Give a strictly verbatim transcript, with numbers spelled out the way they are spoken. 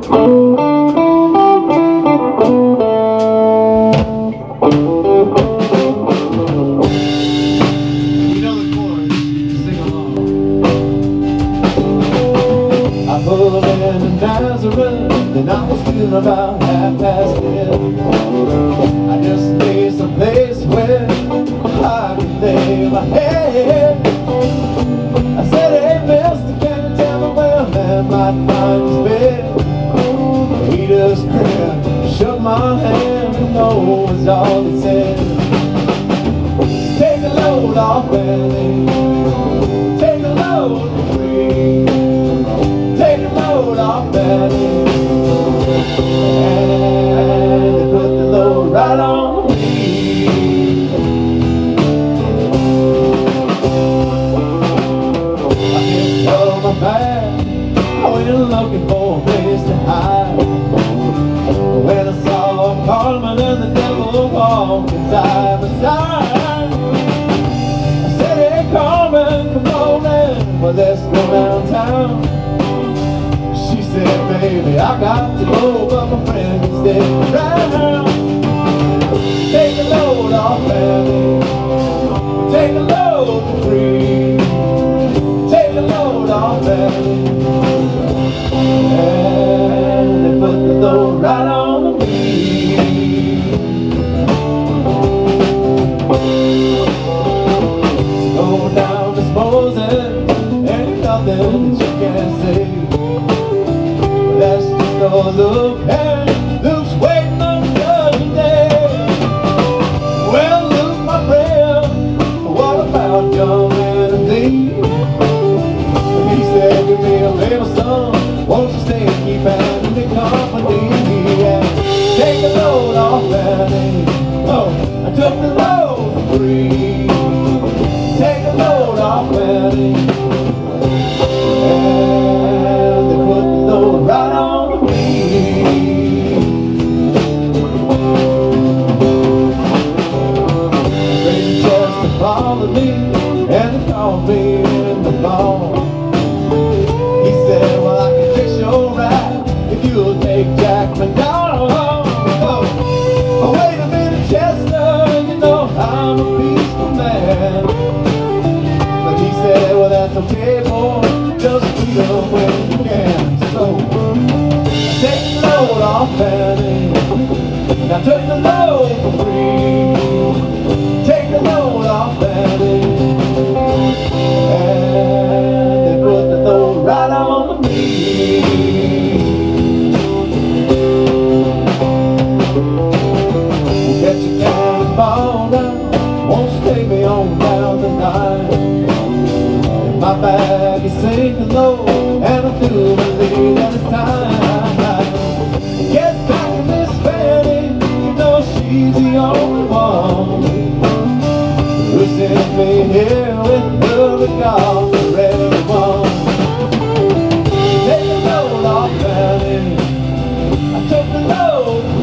Then I was feeling about half past ten. I just need some place where I can lay my head. I said, hey mister, can you tell me where a man might find his bed? He just grinned, shook my hand, and no was all he said. Take a load off Benny, take a load for free. Take a load off Benny, and they put the load right on me. I picked up my bag, I went looking for a place to hide. When I saw Carmen and the devil walking side by side, I said, hey Carmen, come on in, well let's go downtown. She said, baby, I got to go, but my friend can stay around. Take a load off Benny, take a load for free. Take a load off Benny, and they put the load right on me. So go down this Moses, ain't nothing that you can say. Let's just go look, and Luke's waiting on the other day. Well, Luke, my friend, what about young Anthony? He said, give me a little son, won't you stay and keep Anthony company? And take a load off Benny, oh, I took the load for free. Take a load off Benny, and they put the load right on me. Crazy Chester followed me, and they called me in the fall. He said, well, I can fix your ride if you'll take Jack McDonald. Oh, wait a minute, Chester, you know I'm a peaceful man. But he said, well, that's okay, boy, just freedom when you can. So I take the load off Benny, I took the load for free. Take the load off Benny, and they put the load right on me. We'll get your cannonball down, won't you take me on down tonight? And my bag is sinking low, and I do believe that it's time. Get back to Miss Benny, you know she's the only one who sent me here with her regard for everyone. Take a load off Benny, I took the load